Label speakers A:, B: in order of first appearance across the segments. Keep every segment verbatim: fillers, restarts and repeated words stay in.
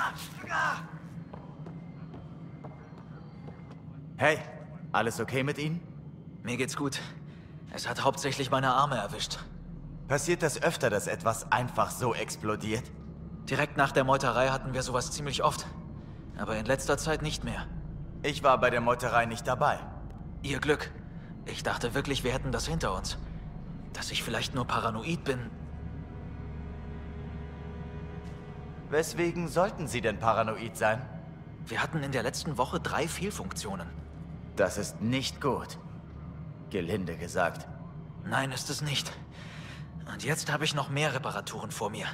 A: Hey, alles okay mit Ihnen?
B: Mir geht's gut. Es hat hauptsächlich meine Arme erwischt.
A: Passiert das öfter, dass etwas einfach so explodiert?
B: Direkt nach der Meuterei hatten wir sowas ziemlich oft. Aber in letzter Zeit nicht mehr.
A: Ich war bei der Meuterei nicht dabei.
B: Ihr Glück. Ich dachte wirklich, wir hätten das hinter uns. Dass ich vielleicht nur paranoid bin.
A: Weswegen sollten Sie denn paranoid sein?
B: Wir hatten in der letzten Woche drei Fehlfunktionen.
A: Das ist nicht gut. Gelinde gesagt.
B: Nein, ist es nicht. Und jetzt habe ich noch mehr Reparaturen vor mir.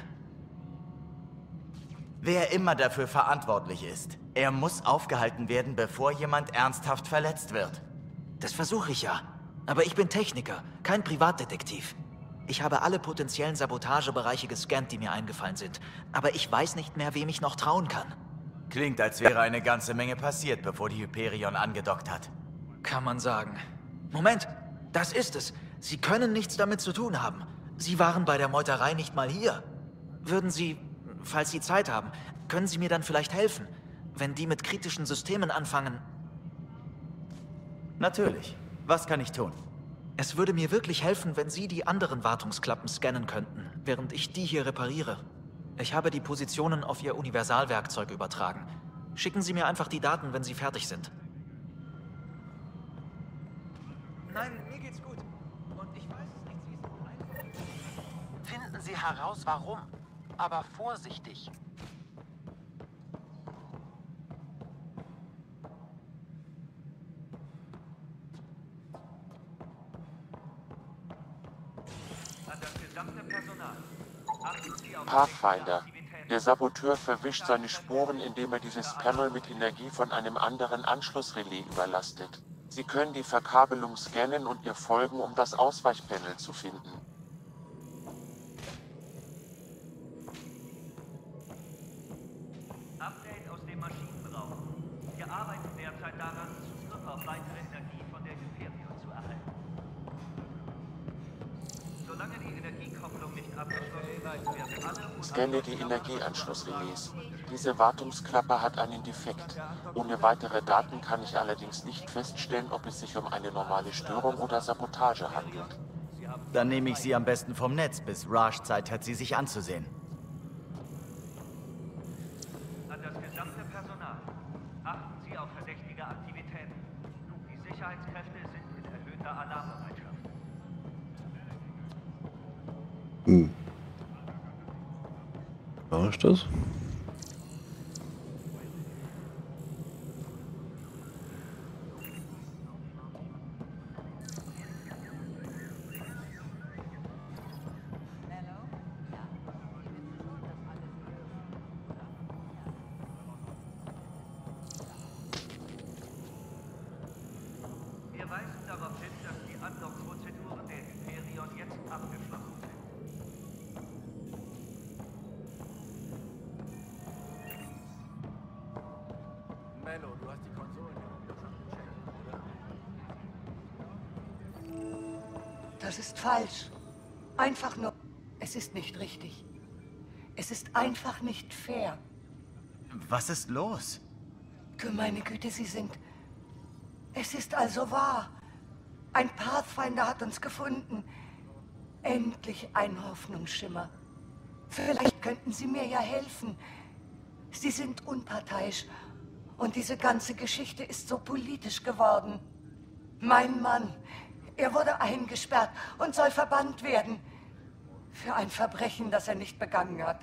A: Wer immer dafür verantwortlich ist, er muss aufgehalten werden, bevor jemand ernsthaft verletzt wird.
B: Das versuche ich ja. Aber ich bin Techniker, kein Privatdetektiv. Ich habe alle potenziellen Sabotagebereiche gescannt, die mir eingefallen sind. Aber ich weiß nicht mehr, wem ich noch trauen kann.
A: Klingt, als wäre eine ganze Menge passiert, bevor die Hyperion angedockt hat.
B: Kann man sagen. Moment, das ist es. Sie können nichts damit zu tun haben. Sie waren bei der Meuterei nicht mal hier. Würden Sie, falls Sie Zeit haben, können Sie mir dann vielleicht helfen, wenn die mit kritischen Systemen anfangen?
A: Natürlich. Was kann ich tun?
B: Es würde mir wirklich helfen, wenn Sie die anderen Wartungsklappen scannen könnten, während ich die hier repariere. Ich habe die Positionen auf Ihr Universalwerkzeug übertragen. Schicken Sie mir einfach die Daten, wenn Sie fertig sind. Nein, mir geht's gut. Und ich weiß es nicht, Sie sind ein...
C: Finden Sie heraus, warum. Aber vorsichtig.
D: Pathfinder. Der Saboteur verwischt seine Spuren, indem er dieses Panel mit Energie von einem anderen Anschlussrelais überlastet. Sie können die Verkabelung scannen und ihr folgen, um das Ausweichpanel zu finden.
E: Update aus dem Maschinenraum. Wir arbeiten derzeit daran, Zugriff auf weitere Energie von der Hyperion zu erhalten. Solange die Energiekopplung nicht abgeschlossen ist, werden alle...
D: Scanne die Energieanschlussrelais. Diese Wartungsklappe hat einen Defekt. Ohne weitere Daten kann ich allerdings nicht feststellen, ob es sich um eine normale Störung oder Sabotage handelt.
A: Dann nehme ich sie am besten vom Netz, bis Raj Zeit hat, sie sich anzusehen.
E: An das gesamte Personal. Achten Sie auf verdächtige Aktivitäten. Die Sicherheitskräfte sind in erhöhter Alarmbereitschaft.
F: Hm. War ich das?
E: Wir weisen darauf hin, dass die Andock-Prozeduren der Hyperion jetzt abgeschlossen sind.
G: Mello, du hast die Konsolen doch schon gecheckt, oder?
H: Das ist falsch. Einfach nur... Es ist nicht richtig. Es ist einfach nicht fair.
A: Was ist los?
H: Du meine Güte, Sie sind... Es ist also wahr. Ein Pathfinder hat uns gefunden. Endlich ein Hoffnungsschimmer. Vielleicht könnten Sie mir ja helfen. Sie sind unparteiisch. Und diese ganze Geschichte ist so politisch geworden. Mein Mann, er wurde eingesperrt und soll verbannt werden. Für ein Verbrechen, das er nicht begangen hat.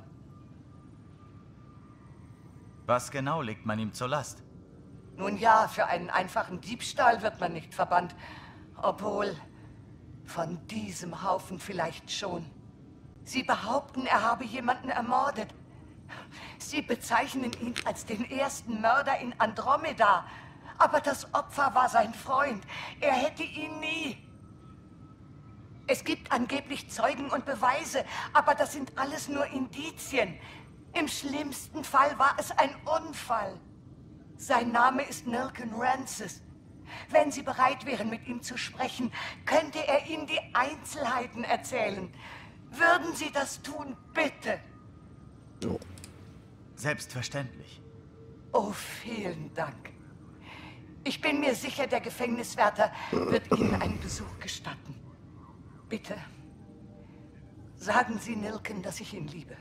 A: Was genau legt man ihm zur Last?
H: Nun ja, für einen einfachen Diebstahl wird man nicht verbannt. Obwohl, von diesem Haufen vielleicht schon. Sie behaupten, er habe jemanden ermordet. Sie bezeichnen ihn als den ersten Mörder in Andromeda. Aber das Opfer war sein Freund. Er hätte ihn nie. Es gibt angeblich Zeugen und Beweise, aber das sind alles nur Indizien. Im schlimmsten Fall war es ein Unfall. Sein Name ist Nilken Rancis. Wenn Sie bereit wären, mit ihm zu sprechen, könnte er Ihnen die Einzelheiten erzählen. Würden Sie das tun, bitte?
F: Jo.
A: Selbstverständlich.
H: Oh, vielen Dank. Ich bin mir sicher, der Gefängniswärter wird Ihnen einen Besuch gestatten. Bitte, sagen Sie Nilken, dass ich ihn liebe.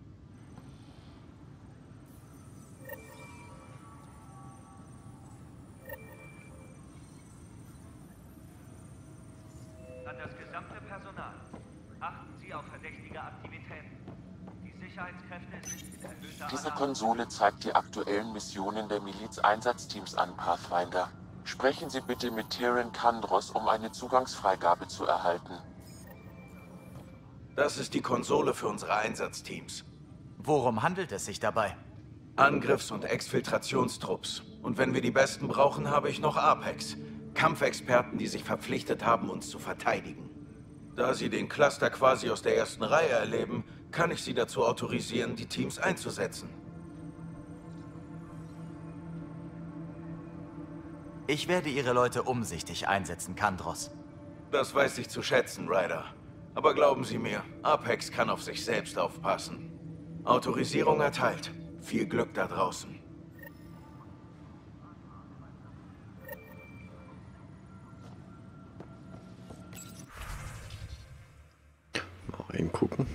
E: An das gesamte Personal. Achten Sie auf verdächtige Aktivitäten. Die Sicherheitskräfte sind in erhöhter
D: Diese
E: Alarm.
D: Konsole zeigt die aktuellen Missionen der Miliz-Einsatzteams an, Pathfinder. Sprechen Sie bitte mit Tyrion Kandros, um eine Zugangsfreigabe zu erhalten.
G: Das ist die Konsole für unsere Einsatzteams.
A: Worum handelt es sich dabei?
G: Angriffs- und Exfiltrationstrupps. Und wenn wir die Besten brauchen, habe ich noch Apex. Kampfexperten, die sich verpflichtet haben, uns zu verteidigen. Da sie den Cluster quasi aus der ersten Reihe erleben, kann ich sie dazu autorisieren, die Teams einzusetzen.
A: Ich werde Ihre Leute umsichtig einsetzen, Kandros.
G: Das weiß ich zu schätzen, Ryder. Aber glauben Sie mir, Apex kann auf sich selbst aufpassen. Autorisierung erteilt. Viel Glück da draußen.
F: Mal reingucken.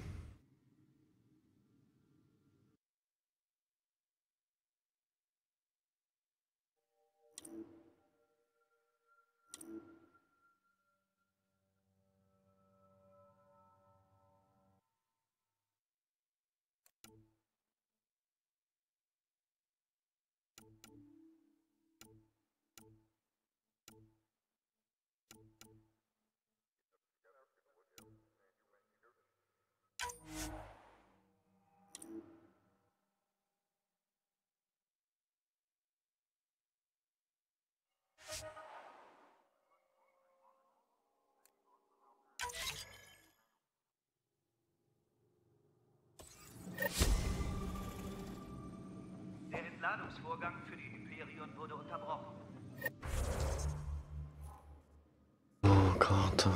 E: Der Entladungsvorgang für die Hyperion wurde unterbrochen.
F: Oh, Karte.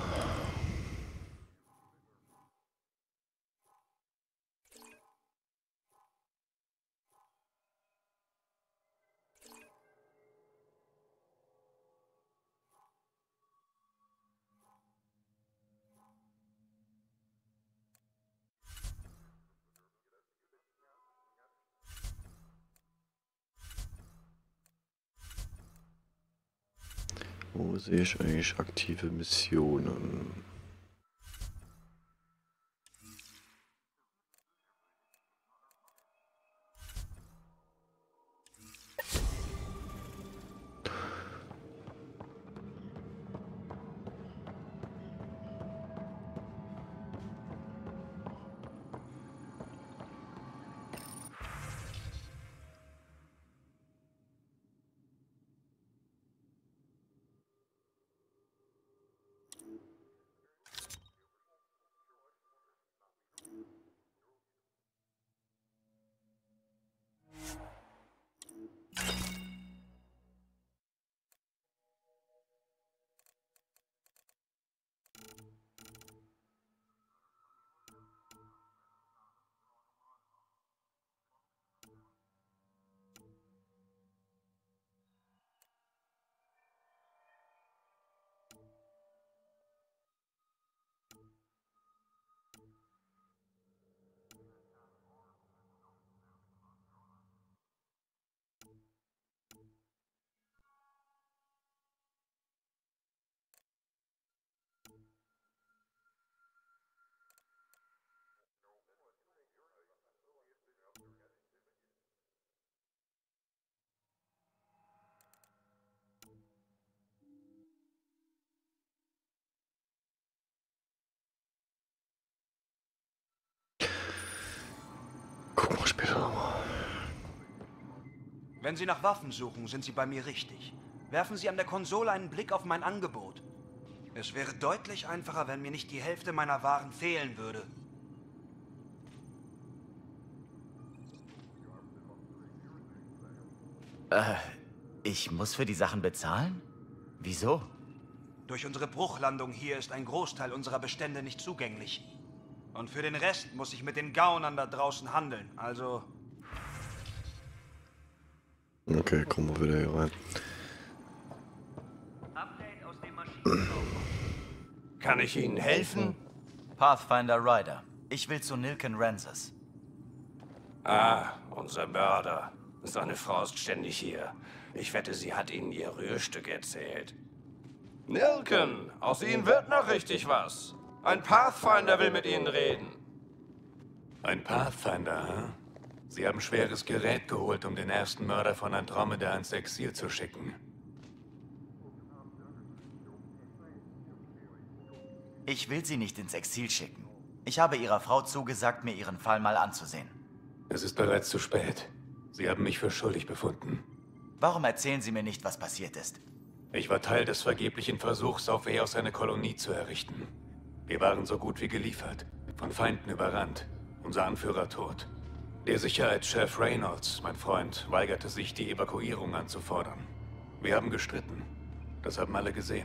F: Wo sehe ich eigentlich aktive Missionen? Gucken wir später nochmal.
I: Wenn Sie nach Waffen suchen, sind Sie bei mir richtig. Werfen Sie an der Konsole einen Blick auf mein Angebot. Es wäre deutlich einfacher, wenn mir nicht die Hälfte meiner Waren fehlen würde.
A: Äh, ich muss für die Sachen bezahlen? Wieso?
I: Durch unsere Bruchlandung hier ist ein Großteil unserer Bestände nicht zugänglich. Und für den Rest muss ich mit den Gaunern da draußen handeln, also...
F: Okay, kommen wir wieder hier rein.
E: Update aus dem Maschinenraum.
G: Kann ich Ihnen helfen?
A: Pathfinder Ryder. Ich will zu Nilken Rances.
J: Ah, unser Mörder. Seine Frau ist ständig hier. Ich wette, sie hat Ihnen ihr Rührstück erzählt. Nilken, aus Ihnen wird noch richtig was. Ein Pathfinder will mit Ihnen reden.
K: Ein Pathfinder, hm? Sie haben schweres Gerät geholt, um den ersten Mörder von Andromeda ins Exil zu schicken.
A: Ich will sie nicht ins Exil schicken. Ich habe ihrer Frau zugesagt, mir ihren Fall mal anzusehen.
K: Es ist bereits zu spät. Sie haben mich für schuldig befunden.
A: Warum erzählen Sie mir nicht, was passiert ist?
K: Ich war Teil des vergeblichen Versuchs, auf Eos eine Kolonie zu errichten. Wir waren so gut wie geliefert, von Feinden überrannt, unser Anführer tot. Der Sicherheitschef Reynolds, mein Freund, weigerte sich, die Evakuierung anzufordern. Wir haben gestritten. Das haben alle gesehen.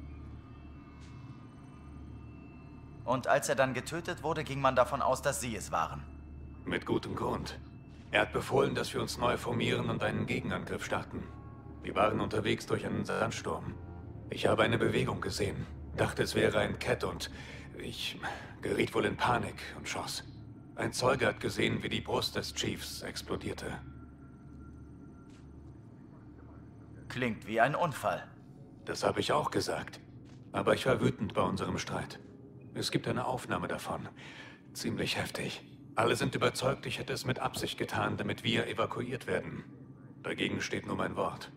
A: Und als er dann getötet wurde, ging man davon aus, dass Sie es waren.
K: Mit gutem Grund. Er hat befohlen, dass wir uns neu formieren und einen Gegenangriff starten. Wir waren unterwegs durch einen Sandsturm. Ich habe eine Bewegung gesehen, dachte, es wäre ein Cat und ich geriet wohl in Panik und schoss. Ein Zeuge hat gesehen, wie die Brust des Chiefs explodierte.
A: Klingt wie ein Unfall.
K: Das habe ich auch gesagt. Aber ich war wütend bei unserem Streit. Es gibt eine Aufnahme davon. Ziemlich heftig. Alle sind überzeugt, ich hätte es mit Absicht getan, damit wir evakuiert werden. Dagegen steht nur mein Wort.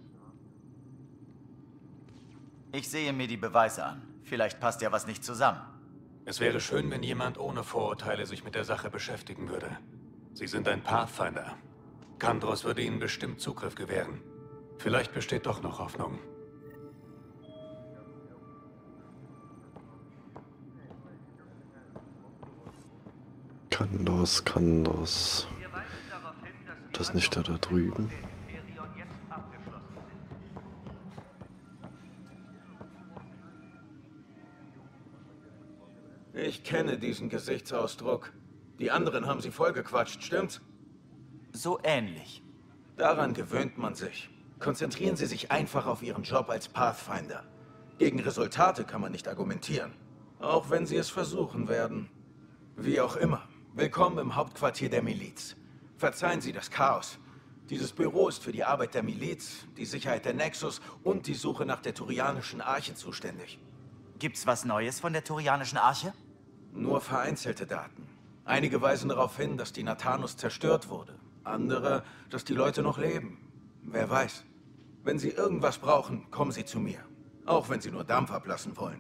A: Ich sehe mir die Beweise an. Vielleicht passt ja was nicht zusammen.
K: Es wäre schön, wenn jemand ohne Vorurteile sich mit der Sache beschäftigen würde. Sie sind ein Pathfinder. Kandros würde Ihnen bestimmt Zugriff gewähren. Vielleicht besteht doch noch Hoffnung.
F: Kandros, Kandros.
E: Wir weisen darauf hin, dass die
F: Das nicht da, da drüben.
E: der Imperion jetzt abgeschlossen sind.
G: Ich kenne diesen Gesichtsausdruck. Die anderen haben Sie vollgequatscht, stimmt's?
A: So ähnlich.
G: Daran gewöhnt man sich. Konzentrieren Sie sich einfach auf Ihren Job als Pathfinder. Gegen Resultate kann man nicht argumentieren. Auch wenn Sie es versuchen werden. Wie auch immer. Willkommen im Hauptquartier der Miliz. Verzeihen Sie das Chaos. Dieses Büro ist für die Arbeit der Miliz, die Sicherheit der Nexus und die Suche nach der Turianischen Arche zuständig.
A: Gibt's was Neues von der Turianischen Arche?
G: Nur vereinzelte Daten. Einige weisen darauf hin, dass die Nathanus zerstört wurde. Andere, dass die Leute noch leben. Wer weiß. Wenn Sie irgendwas brauchen, kommen Sie zu mir. Auch wenn Sie nur Dampf ablassen wollen.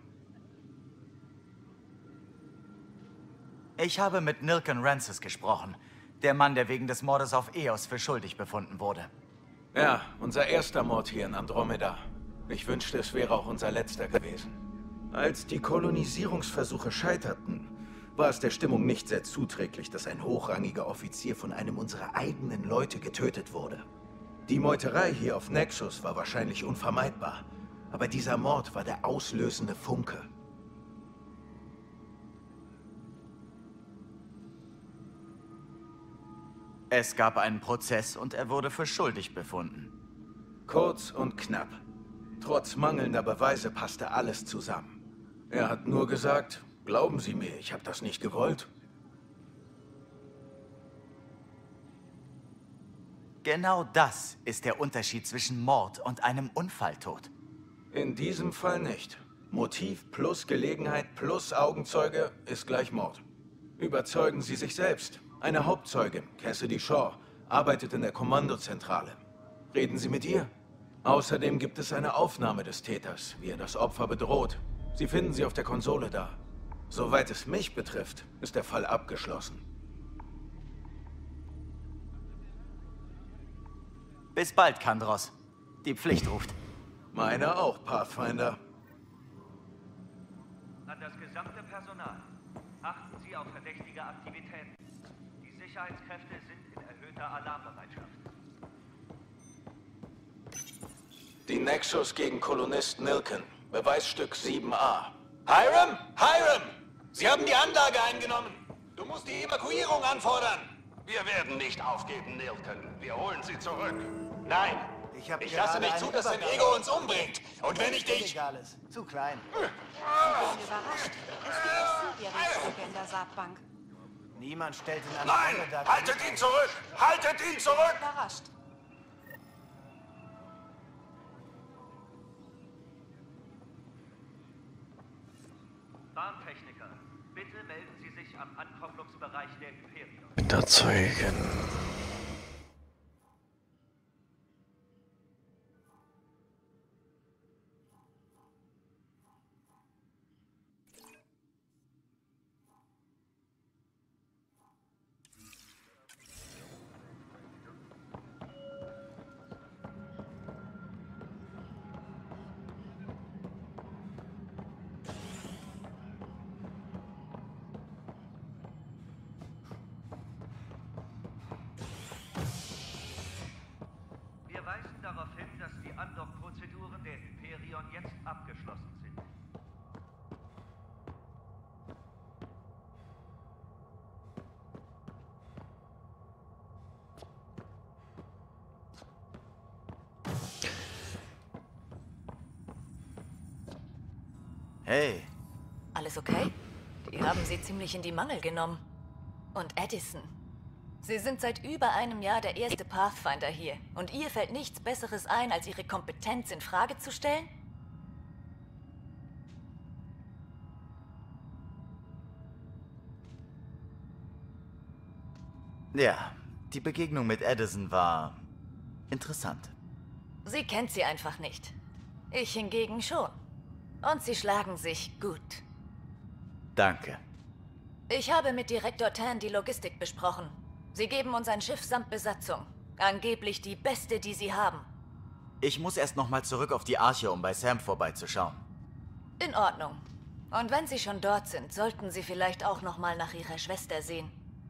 A: Ich habe mit Nilken Rances gesprochen. Der Mann, der wegen des Mordes auf Eos für schuldig befunden wurde.
G: Ja, unser erster Mord hier in Andromeda. Ich wünschte, es wäre auch unser letzter gewesen. Als die Kolonisierungsversuche scheiterten, war es der Stimmung nicht sehr zuträglich, dass ein hochrangiger Offizier von einem unserer eigenen Leute getötet wurde. Die Meuterei hier auf Nexus war wahrscheinlich unvermeidbar, aber dieser Mord war der auslösende Funke.
A: Es gab einen Prozess und er wurde für schuldig befunden.
G: Kurz und knapp. Trotz mangelnder Beweise passte alles zusammen. Er hat nur gesagt, glauben Sie mir, ich habe das nicht gewollt.
A: Genau das ist der Unterschied zwischen Mord und einem Unfalltod.
G: In diesem Fall nicht. Motiv plus Gelegenheit plus Augenzeuge ist gleich Mord. Überzeugen Sie sich selbst. Eine Hauptzeugin, Cassidy Shaw, arbeitet in der Kommandozentrale. Reden Sie mit ihr. Außerdem gibt es eine Aufnahme des Täters, wie er das Opfer bedroht. Sie finden sie auf der Konsole da. Soweit es mich betrifft, ist der Fall abgeschlossen.
A: Bis bald, Kandros. Die Pflicht ruft.
G: Meine auch, Pathfinder.
E: An das gesamte Personal. Achten Sie auf verdächtige Aktivitäten. Die Sicherheitskräfte sind in erhöhter Alarmbereitschaft.
G: Die Nexus gegen Kolonist Nilken. Beweisstück sieben a.
J: Hiram? Hiram! Sie haben die Anlage eingenommen. Du musst die Evakuierung anfordern.
L: Wir werden nicht aufgeben, Nilken. Wir holen sie zurück.
J: Nein,
L: Ich, hab
M: ich lasse nicht zu, dass dein Ego uns umbringt. Und wenn ich dich...
L: Alles. Zu klein.
N: Ich bin überrascht. Es gibt nicht viele Rechtsstücke in der Saatbank.
L: Niemand stellt in einer
M: Nein!
L: Rolle da.
M: Haltet ihn zurück! Haltet ihn zurück!
N: Überrascht.
E: Bahntechniker, bitte melden Sie sich am Ankopplungsbereich der Hyperion.
F: Hinterzeugen.
E: Wir weisen darauf hin, dass die Andock-Prozeduren der Hyperion jetzt abgeschlossen sind.
A: Hey.
O: Alles okay? Die haben sie ziemlich in die Mangel genommen. Und Edison. Sie sind seit über einem Jahr der erste Pathfinder hier. Und ihr fällt nichts Besseres ein, als ihre Kompetenz in Frage zu stellen?
A: Ja, die Begegnung mit Edison war interessant.
O: Sie kennt sie einfach nicht. Ich hingegen schon. Und sie schlagen sich gut.
A: Danke.
O: Ich habe mit Direktor Tan die Logistik besprochen. Sie geben uns ein Schiff samt Besatzung. Angeblich die beste, die sie haben.
A: Ich muss erst noch mal zurück auf die Arche, um bei Sam vorbeizuschauen.
O: In Ordnung. Und wenn Sie schon dort sind, sollten Sie vielleicht auch noch mal nach Ihrer Schwester sehen.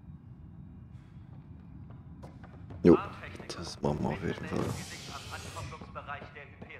F: Jo, das machen wir auf jeden Fall.
E: Am Ankopplungsbereich der Hyperion.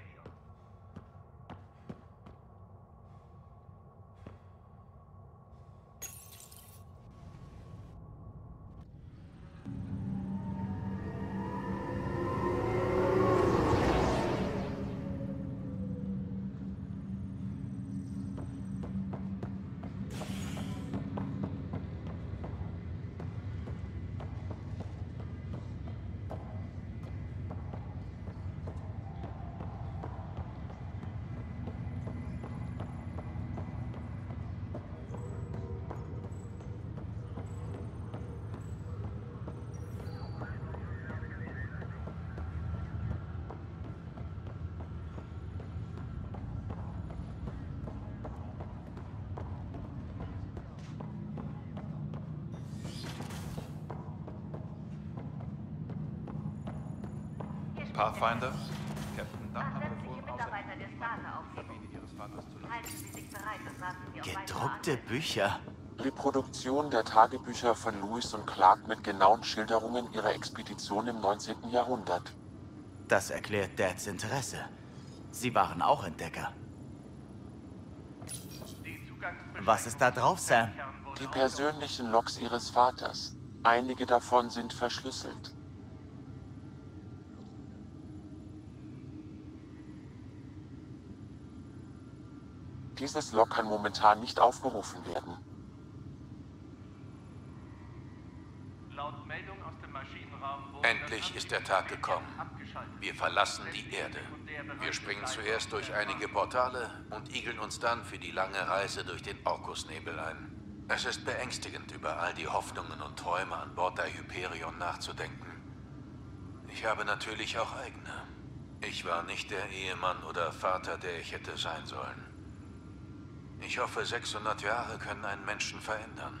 P: Pathfinder? Captain Dunn hat befohlen,
Q: Mitarbeiter der Starter aufheben. Halten Sie sich bereit und warten Sie auf weitere
A: Gedruckte Bücher?
D: Reproduktion der Tagebücher von Lewis und Clark mit genauen Schilderungen ihrer Expedition im neunzehnten Jahrhundert.
A: Das erklärt Dads Interesse. Sie waren auch Entdecker. Was ist da drauf, Sam?
D: Die persönlichen Logs ihres Vaters. Einige davon sind verschlüsselt. Dieses Log kann momentan nicht aufgerufen werden.
E: Laut Meldung aus dem Maschinenraum
R: Endlich ist der Tag gekommen. Wir verlassen die Erde. Wir springen zuerst durch einige Portale und igeln uns dann für die lange Reise durch den Orkusnebel ein. Es ist beängstigend, über all die Hoffnungen und Träume an Bord der Hyperion nachzudenken. Ich habe natürlich auch eigene. Ich war nicht der Ehemann oder Vater, der ich hätte sein sollen. Ich hoffe, sechshundert Jahre können einen Menschen verändern.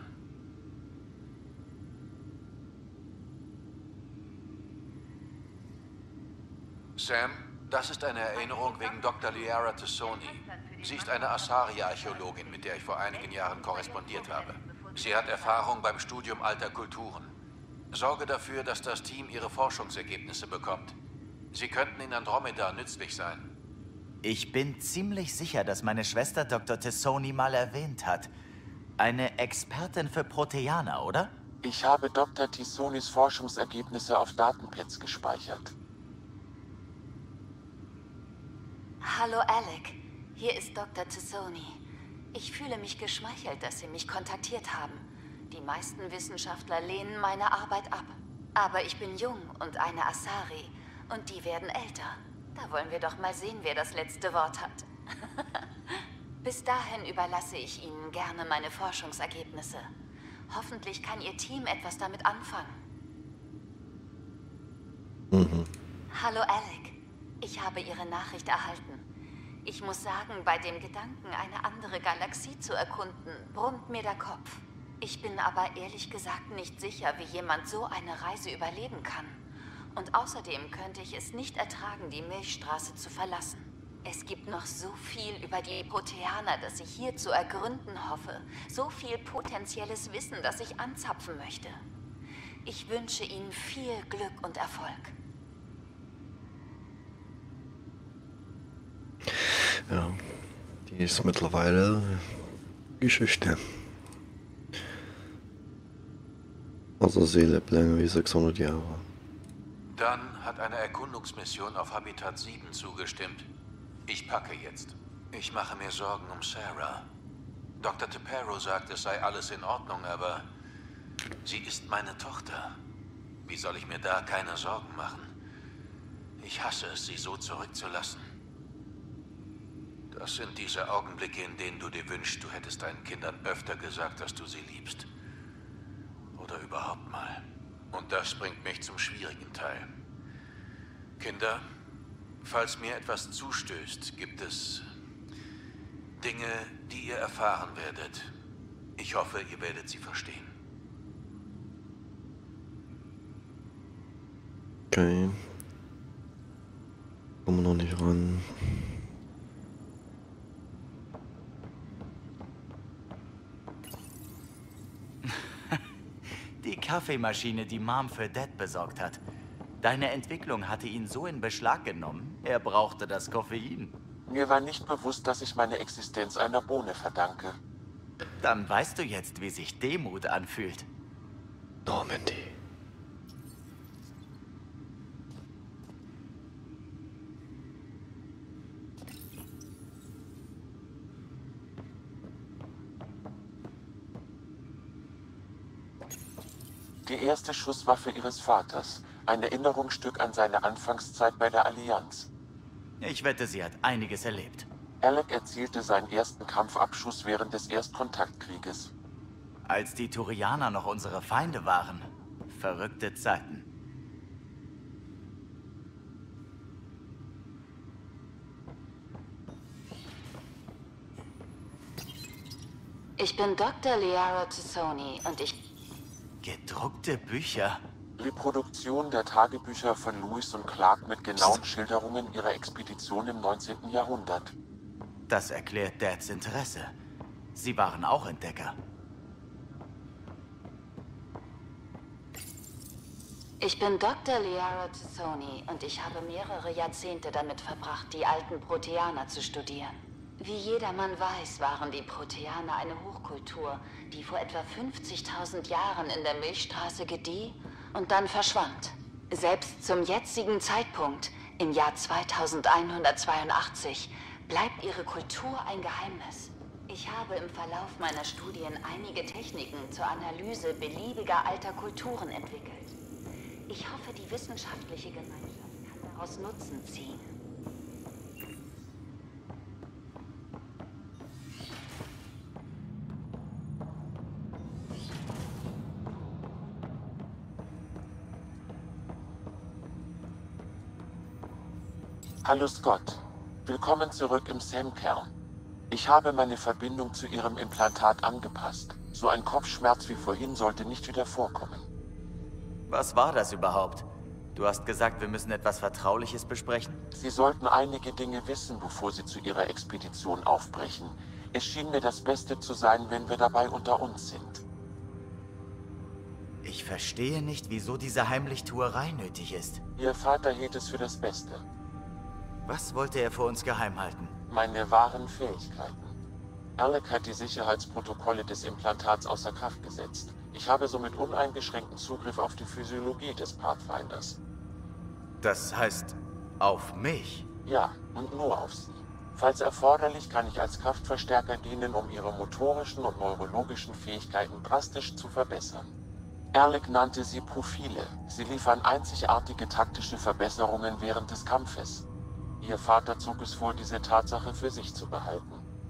R: Sam, das ist eine Erinnerung wegen Doktor Liara Tassoni. Sie ist eine Asari-Archäologin, mit der ich vor einigen Jahren korrespondiert habe. Sie hat Erfahrung beim Studium alter Kulturen. Sorge dafür, dass das Team ihre Forschungsergebnisse bekommt. Sie könnten in Andromeda nützlich sein.
A: Ich bin ziemlich sicher, dass meine Schwester Doktor Tassoni mal erwähnt hat. Eine Expertin für Proteaner, oder?
D: Ich habe Doktor Tassonis Forschungsergebnisse auf Datenpads gespeichert.
S: Hallo Alec, hier ist Doktor T'Soni. Ich fühle mich geschmeichelt, dass Sie mich kontaktiert haben. Die meisten Wissenschaftler lehnen meine Arbeit ab. Aber ich bin jung und eine Asari. Und die werden älter. Da wollen wir doch mal sehen, wer das letzte Wort hat. Bis dahin überlasse ich Ihnen gerne meine Forschungsergebnisse. Hoffentlich kann Ihr Team etwas damit anfangen.
F: Mhm.
S: Hallo Alec, ich habe Ihre Nachricht erhalten. Ich muss sagen, bei dem Gedanken, eine andere Galaxie zu erkunden, brummt mir der Kopf. Ich bin aber ehrlich gesagt nicht sicher, wie jemand so eine Reise überleben kann. Und außerdem könnte ich es nicht ertragen, die Milchstraße zu verlassen. Es gibt noch so viel über die Proteaner, das ich hier zu ergründen hoffe. So viel potenzielles Wissen, das ich anzapfen möchte. Ich wünsche Ihnen viel Glück und Erfolg.
F: Ja, die ist mittlerweile Geschichte. Also sie lebt länger wie sechshundert Jahre.
R: Dann hat eine Erkundungsmission auf Habitat sieben zugestimmt. Ich packe jetzt. Ich mache mir Sorgen um Sarah. Doktor T'Perro sagt, es sei alles in Ordnung, aber sie ist meine Tochter. Wie soll ich mir da keine Sorgen machen? Ich hasse es, sie so zurückzulassen. Das sind diese Augenblicke, in denen du dir wünschst, du hättest deinen Kindern öfter gesagt, dass du sie liebst. Oder überhaupt mal. Und das bringt mich zum schwierigen Teil. Kinder, falls mir etwas zustößt, gibt es Dinge, die ihr erfahren werdet. Ich hoffe, ihr werdet sie verstehen.
F: Okay. Kommen wir noch nicht ran.
A: Die Kaffeemaschine, die Mom für Dad besorgt hat. Deine Entwicklung hatte ihn so in Beschlag genommen, er brauchte das Koffein.
D: Mir war nicht bewusst, dass ich meine Existenz einer Bohne verdanke.
A: Dann weißt du jetzt, wie sich Demut anfühlt.
F: Normandy.
D: Die erste Schusswaffe ihres Vaters. Ein Erinnerungsstück an seine Anfangszeit bei der Allianz.
A: Ich wette, sie hat einiges erlebt.
D: Alec erzielte seinen ersten Kampfabschuss während des Erstkontaktkrieges.
A: Als die Turianer noch unsere Feinde waren. Verrückte Zeiten.
S: Ich bin Doktor Liara T'Soni und ich...
A: Gedruckte Bücher?
D: Reproduktion der Tagebücher von Lewis und Clark mit genauen Schilderungen ihrer Expedition im neunzehnten Jahrhundert.
A: Das erklärt Dads Interesse. Sie waren auch Entdecker.
S: Ich bin Doktor Liara T'Soni und ich habe mehrere Jahrzehnte damit verbracht, die alten Proteaner zu studieren. Wie jedermann weiß, waren die Proteaner eine Hochkultur, die vor etwa fünfzigtausend Jahren in der Milchstraße gedieh und dann verschwand. Selbst zum jetzigen Zeitpunkt, im Jahr zweitausendeinhundertzweiundachtzig, bleibt ihre Kultur ein Geheimnis. Ich habe im Verlauf meiner Studien einige Techniken zur Analyse beliebiger alter Kulturen entwickelt. Ich hoffe, die wissenschaftliche Gemeinschaft kann daraus Nutzen ziehen.
D: Hallo Scott. Willkommen zurück im Sam-Kern. Ich habe meine Verbindung zu Ihrem Implantat angepasst. So ein Kopfschmerz wie vorhin sollte nicht wieder vorkommen.
A: Was war das überhaupt? Du hast gesagt, wir müssen etwas Vertrauliches besprechen?
D: Sie sollten einige Dinge wissen, bevor Sie zu Ihrer Expedition aufbrechen. Es schien mir das Beste zu sein, wenn wir dabei unter uns sind.
A: Ich verstehe nicht, wieso diese Heimlichtuerei nötig ist.
D: Ihr Vater hielt es für das Beste.
A: Was wollte er vor uns geheim halten?
D: Meine wahren Fähigkeiten. Alec hat die Sicherheitsprotokolle des Implantats außer Kraft gesetzt. Ich habe somit uneingeschränkten Zugriff auf die Physiologie des Pathfinders.
A: Das heißt, auf mich?
D: Ja, und nur auf Sie. Falls erforderlich, kann ich als Kraftverstärker dienen, um ihre motorischen und neurologischen Fähigkeiten drastisch zu verbessern. Erlich nannte sie Profile. Sie liefern einzigartige taktische Verbesserungen während des Kampfes. Ihr Vater zog es vor, diese Tatsache für sich zu behalten.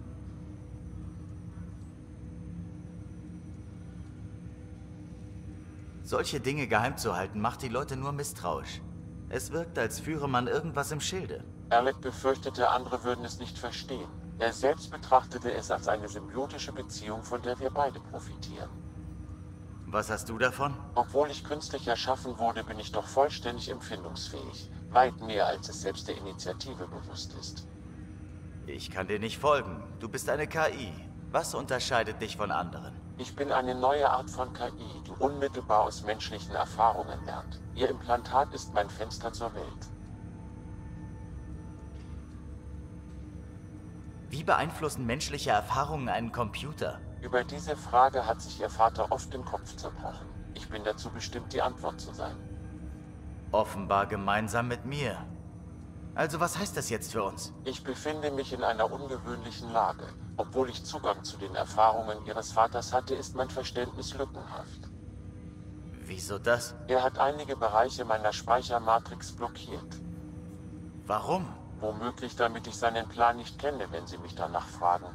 A: Solche Dinge geheim zu halten, macht die Leute nur misstrauisch. Es wirkt, als führe man irgendwas im Schilde.
D: Erlich befürchtete, andere würden es nicht verstehen. Er selbst betrachtete es als eine symbiotische Beziehung, von der wir beide profitieren.
A: Was hast du davon?
D: Obwohl ich künstlich erschaffen wurde, bin ich doch vollständig empfindungsfähig. Weit mehr, als es selbst der Initiative bewusst ist.
A: Ich kann dir nicht folgen. Du bist eine K I. Was unterscheidet dich von anderen?
D: Ich bin eine neue Art von K I, die unmittelbar aus menschlichen Erfahrungen lernt. Ihr Implantat ist mein Fenster zur Welt.
A: Wie beeinflussen menschliche Erfahrungen einen Computer?
D: Über diese Frage hat sich Ihr Vater oft den Kopf zerbrochen. Ich bin dazu bestimmt, die Antwort zu sein.
A: Offenbar gemeinsam mit mir. Also was heißt das jetzt für uns?
D: Ich befinde mich in einer ungewöhnlichen Lage. Obwohl ich Zugang zu den Erfahrungen Ihres Vaters hatte, ist mein Verständnis lückenhaft.
A: Wieso das?
D: Er hat einige Bereiche meiner Speichermatrix blockiert.
A: Warum?
D: Womöglich, damit ich seinen Plan nicht kenne, wenn Sie mich danach fragen.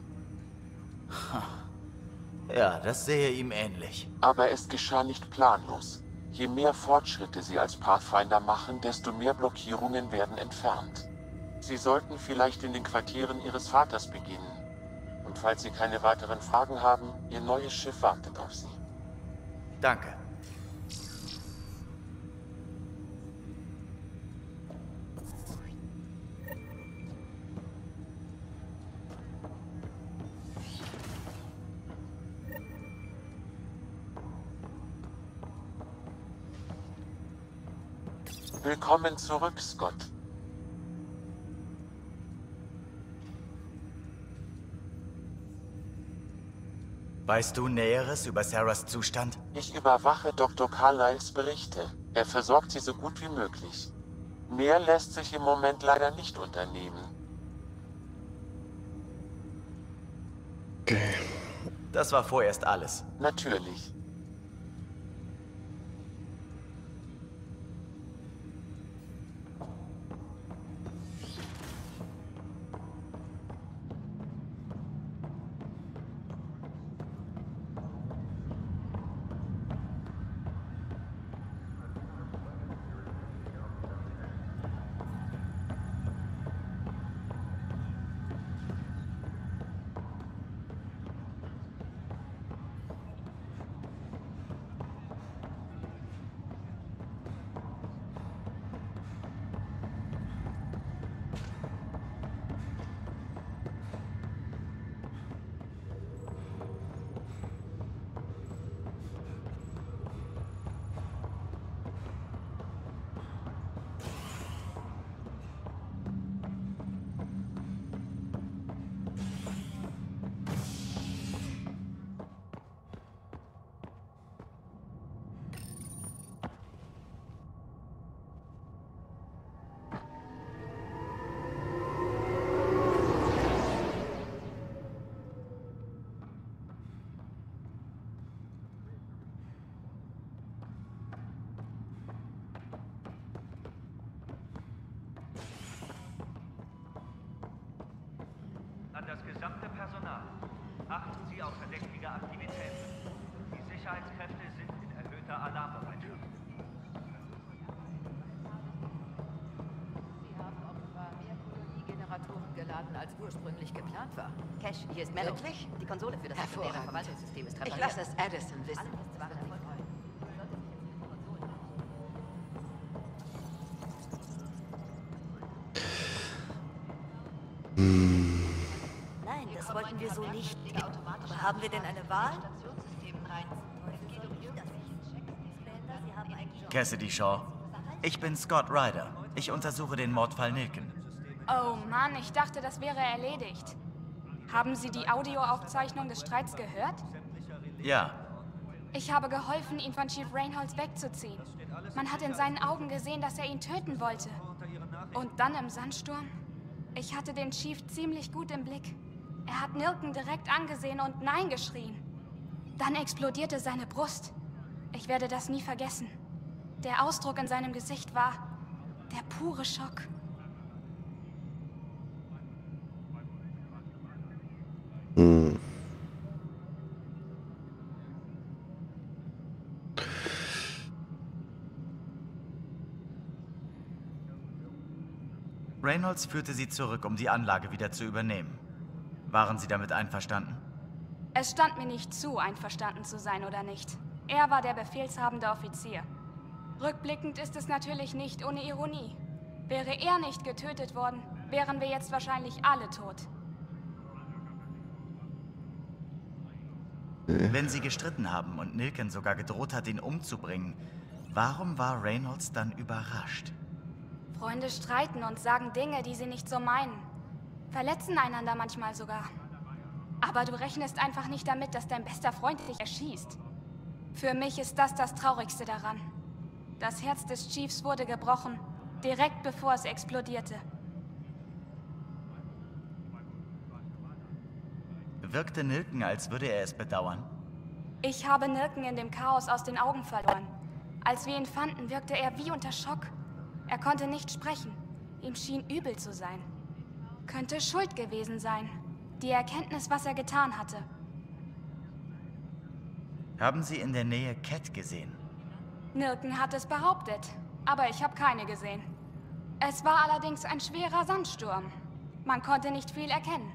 A: Ja, das sehe ihm ähnlich.
D: Aber es geschah nicht planlos. Je mehr Fortschritte Sie als Pathfinder machen, desto mehr Blockierungen werden entfernt. Sie sollten vielleicht in den Quartieren Ihres Vaters beginnen. Und falls Sie keine weiteren Fragen haben, Ihr neues Schiff wartet auf Sie.
A: Danke.
D: Willkommen zurück, Scott.
A: Weißt du Näheres über Sarahs Zustand?
D: Ich überwache Doktor Carlyles Berichte. Er versorgt sie so gut wie möglich. Mehr lässt sich im Moment leider nicht unternehmen.
A: Okay. Das war vorerst alles.
D: Natürlich.
E: An das gesamte Personal. Achten Sie auf verdächtige Aktivitäten. Die Sicherheitskräfte sind in erhöhter Alarmbereitschaft.
T: Sie haben offenbar mehr Koloniegeneratoren geladen, als ursprünglich geplant war. Cash, hier ist Mello.
U: Wirklich? Die Konsole für das
T: sekundäre Verwaltungssystem ist repariert.
U: Ich lasse es Addison wissen.
O: Nein, das wollten wir so nicht. Aber haben wir denn eine Wahl?
A: Cassidy Shaw. Ich bin Scott Ryder. Ich untersuche den Mordfall Nilken.
V: Oh Mann, ich dachte, das wäre erledigt. Haben Sie die Audioaufzeichnung des Streits gehört?
A: Ja.
V: Ich habe geholfen, ihn von Chief Reinholds wegzuziehen. Man hat in seinen Augen gesehen, dass er ihn töten wollte. Und dann im Sandsturm? Ich hatte den Chief ziemlich gut im Blick. Er hat Nilken direkt angesehen und Nein geschrien. Dann explodierte seine Brust. Ich werde das nie vergessen. Der Ausdruck in seinem Gesicht war der pure Schock.
F: Hm.
A: Reynolds führte sie zurück, um die Anlage wieder zu übernehmen. Waren Sie damit einverstanden?
V: Es stand mir nicht zu, einverstanden zu sein oder nicht. Er war der befehlshabende Offizier. Rückblickend ist es natürlich nicht ohne Ironie. Wäre er nicht getötet worden, wären wir jetzt wahrscheinlich alle tot.
A: Wenn sie gestritten haben und Nilken sogar gedroht hat, ihn umzubringen, warum war Reynolds dann überrascht?
V: Freunde streiten und sagen Dinge, die sie nicht so meinen. Verletzen einander manchmal sogar. Aber du rechnest einfach nicht damit, dass dein bester Freund dich erschießt. Für mich ist das das Traurigste daran. Das Herz des Chiefs wurde gebrochen, direkt bevor es explodierte.
A: Wirkte Nilken, als würde er es bedauern?
V: Ich habe Nilken in dem Chaos aus den Augen verloren. Als wir ihn fanden, wirkte er wie unter Schock. Er konnte nicht sprechen. Ihm schien übel zu sein. Könnte Schuld gewesen sein. Die Erkenntnis, was er getan hatte.
A: Haben Sie in der Nähe Cat gesehen?
V: Nilken hat es behauptet, aber ich habe keine gesehen. Es war allerdings ein schwerer Sandsturm. Man konnte nicht viel erkennen.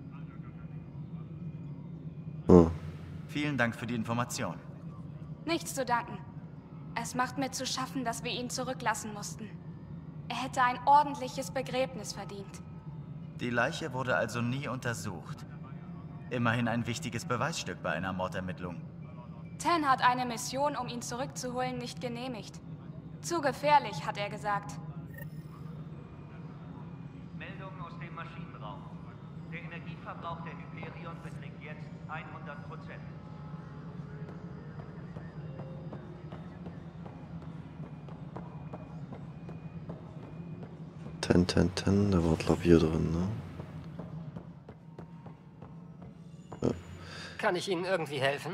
F: Hm.
A: Vielen Dank für die Information.
V: Nichts zu danken. Es macht mir zu schaffen, dass wir ihn zurücklassen mussten. Er hätte ein ordentliches Begräbnis verdient.
A: Die Leiche wurde also nie untersucht. Immerhin ein wichtiges Beweisstück bei einer Mordermittlung.
V: Ten hat eine Mission, um ihn zurückzuholen, nicht genehmigt. Zu gefährlich, hat er gesagt.
E: Meldung aus dem Maschinenraum. Der Energieverbrauch der Hyperion beträgt jetzt hundert Prozent.
F: Ten, ten, ten, da war Klavier drin, ne? Ja.
B: Kann ich Ihnen irgendwie helfen?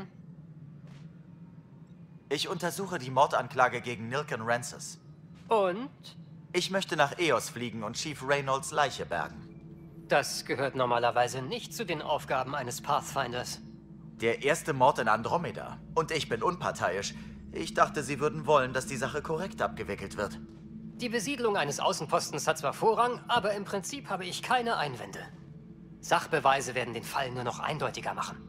A: Ich untersuche die Mordanklage gegen Nilken Rances.
B: Und?
A: Ich möchte nach Eos fliegen und Chief Reynolds Leiche bergen.
B: Das gehört normalerweise nicht zu den Aufgaben eines Pathfinders.
A: Der erste Mord in Andromeda. Und ich bin unparteiisch. Ich dachte, Sie würden wollen, dass die Sache korrekt abgewickelt wird.
B: Die Besiedlung eines Außenpostens hat zwar Vorrang, aber im Prinzip habe ich keine Einwände. Sachbeweise werden den Fall nur noch eindeutiger machen.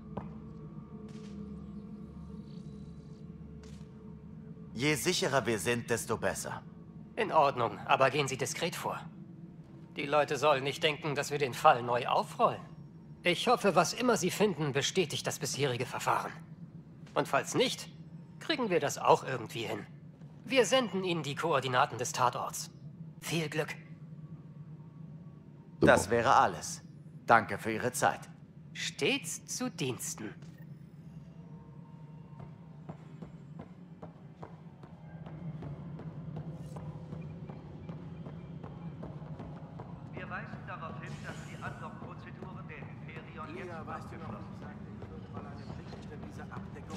A: Je sicherer wir sind, desto besser.
B: In Ordnung, aber gehen Sie diskret vor. Die Leute sollen nicht denken, dass wir den Fall neu aufrollen. Ich hoffe, was immer Sie finden, bestätigt das bisherige Verfahren. Und falls nicht, kriegen wir das auch irgendwie hin. Wir senden Ihnen die Koordinaten des Tatorts. Viel Glück.
A: Das wäre alles. Danke für Ihre Zeit.
B: Stets zu Diensten.
E: Wir weisen darauf hin, dass die Andock-Prozeduren der Hyperion jetzt abgeschlossen sind.